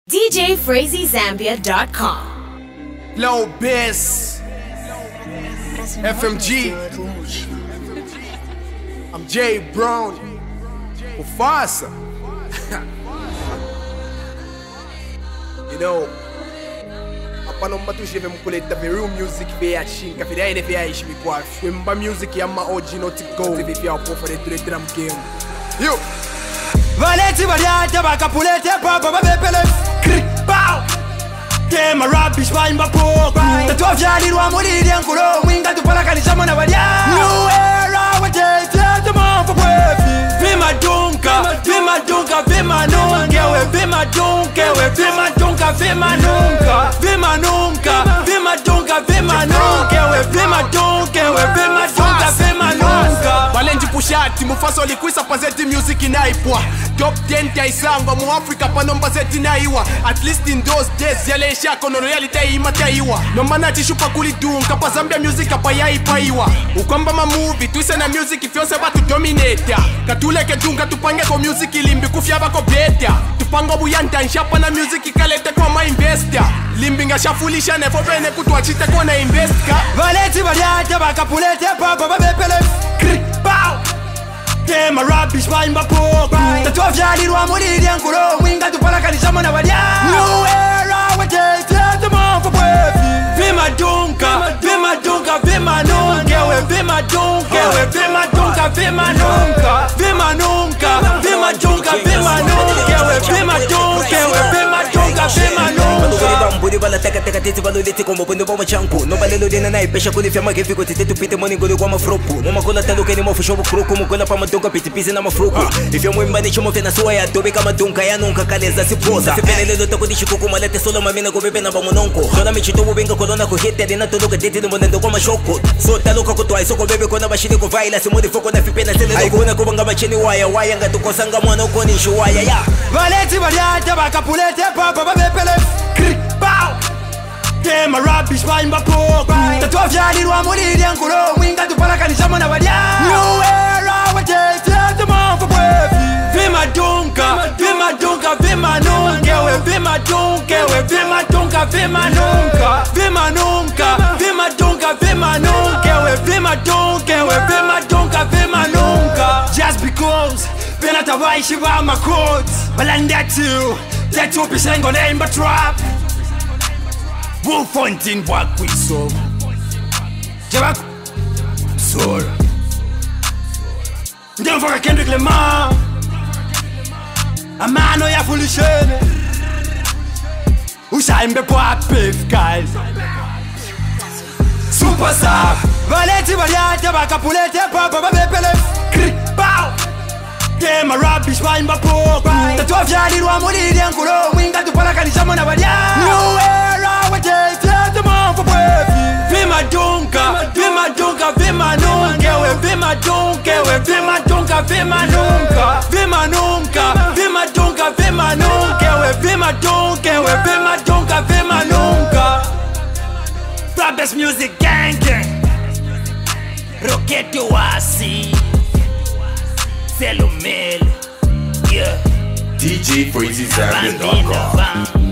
DJFrazyZambia.com. Low Bass, FMG, I'm Jay Brown, Mufasa. You know, hapa naomba tusheve mkuleta real music vya chinka vya ile vya ishi kwa fimba music ya ma original to go vya hapo for the drum game. Yo, Valeti variata bakapulete papa babepele bow. Tema rubbish vaimba poko Tatua vyalirwa muliri yankulo Mwinga tupalakanisha mwana valia New era watete Tumofa kwefi Vima dunka Vima dunka Vima nunkewe Vima dunkewe Vima dunka Vima nunka Vima nunka Vima dunka Vima nunkewe Vima dunkewe Vima dunka Vima nunka Valenji pushati Mufasa likuisa pazeti music inaipwa Top 10 ya isangwa mu Africa panomba zeti naiwa At least in those days yale shako no reality imataiwa Nomana chishupa kulidunka pa Zambia music apa yaipaiwa Ukwamba ma movie tuise na music fyose batu dominate Katuleke dunga tupange ko music limbi kufya bako beta Tupango buyanta nshapa na music kalete kwa ma investor Limbi nga shafulisha nefo bene kutuachite kwa na investka Valeti variata bakapulete papa babepele bow. Tema rubbish vaimba poko Tatua vyalirwa muliri yankulo Mwinga tupalakanisha mwana valia New era watete Tumofa kwefi Vima dunka Vima dunka Vima nunkewe Vima dunkewe Vima dunka Vima nunka Vima nunka Vima dunka Vima nunkewe Vima dunkewe Vima dunka Vima nunka Mburi bala teka teka tete balolete como quando vamos chanco no balelo de nanai pesha kuni fema que fico tete tu pite moni ngolo kwa mafruku no makola talo que ni mo fusho kruku mo kola pa madunga pite pise na mafruku if yo mwimba ni chomo fena soya ya tobe kama dunka ya nunca kaleza si posa se penele lo toko dishiku kuma lete solo mamina go bebe na ba mononko sona mi chito benga kolona ko hete de na todo que tete no monendo kwa mashoko so talo ko to ai so ko bebe ko na bashini ko vaila se modi foko na fipena sele ai kuna ko banga machini waya waya nga to kosanga mwana ko ni shuwaya ya Valeti variata bakapulete papa babepele bow. Tema rubbish vaimba poko Tatua vyalirwa muliri yankulo Mwinga tupalakanisha mwana valia New era watete Tumofa kwefi Vima dunka Vima dunka Vima nunkewe Vima dunkewe Vima dunka Vima nunka Vima nunka Vima dunka Vima nunkewe Vima dunkewe Vima dunka Vima nunka Just because Vina tawaishi va makods Balandatu Tetu pisengo neimba trap Wolfontin Wakwiso Jabak Soul Ndemfoka Kendrick Lamar Amano ya fulishene Ushaimbe kwa beef guys Super Sap Valeti variata bakapulete papa babepele bow. Tema rubbish vaimba poko Tatua vyalirwa muliri yankulo Mwinga tupalakanisha mwana valia New era watete Tumofa kwefi Vima dunka Vima dunka Vima nunkewe Vima dunkewe Vima dunka Vima nunka Vima nunka Vima dunka Vima nunkewe Vima dunkewe Vima dunka Vima nunka Brothers Music Gang Gang Roketo wasi Selumel, yeah. DJFrazyZambia.com.